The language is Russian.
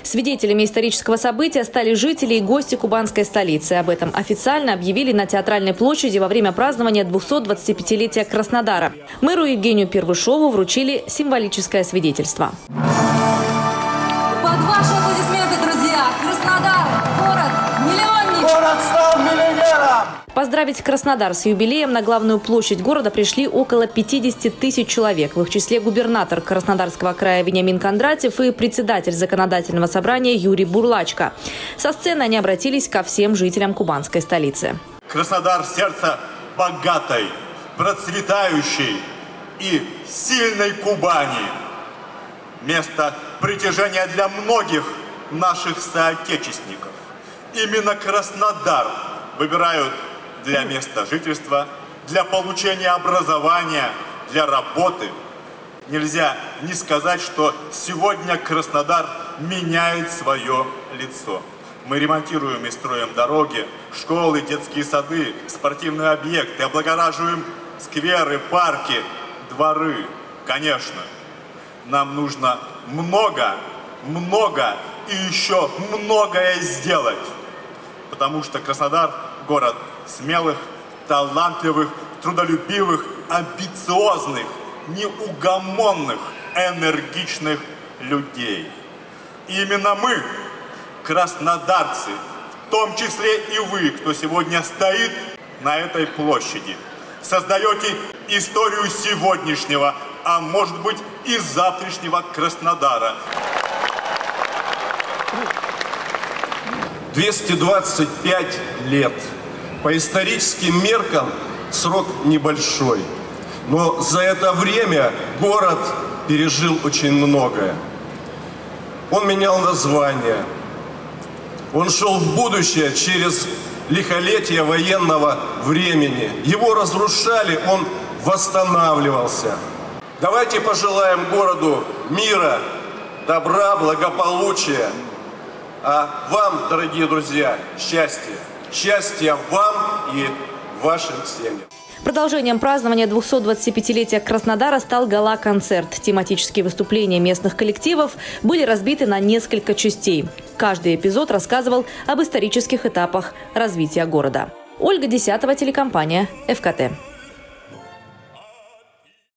Свидетелями исторического события стали жители и гости кубанской столицы. Об этом официально объявили на Театральной площади во время празднования 225-летия Краснодара. Мэру Евгению Первышову вручили символическое свидетельство. Под ваши аплодисменты, друзья! Краснодар – город-миллионник! Город стал миллионером! Поздравить Краснодар с юбилеем на главную площадь города пришли около 50 тысяч человек. В их числе губернатор Краснодарского края Вениамин Кондратьев и председатель законодательного собрания Юрий Бурлачко. Со сцены они обратились ко всем жителям кубанской столицы. Краснодар – сердце богатой, процветающей и сильной Кубани. Место притяжения для многих наших соотечественников. Именно Краснодар выбирают для места жительства, для получения образования, для работы. Нельзя не сказать, что сегодня Краснодар меняет свое лицо. Мы ремонтируем и строим дороги, школы, детские сады, спортивные объекты, облагораживаем скверы, парки, дворы. Конечно, нам нужно много и еще многое сделать. Потому что Краснодар – город смелых, талантливых, трудолюбивых, амбициозных, неугомонных, энергичных людей. И именно мы, краснодарцы, в том числе и вы, кто сегодня стоит на этой площади, создаете историю сегодняшнего, а может быть и завтрашнего Краснодара. 225 лет. По историческим меркам срок небольшой. Но за это время город пережил очень многое. Он менял название. Он шел в будущее через лихолетие военного времени. Его разрушали, он восстанавливался. Давайте пожелаем городу мира, добра, благополучия. А вам, дорогие друзья, счастья. Счастья вам и вашим семьям. Продолжением празднования 225-летия Краснодара стал гала-концерт. Тематические выступления местных коллективов были разбиты на несколько частей. Каждый эпизод рассказывал об исторических этапах развития города. Ольга Десятова, телекомпания ФКТ.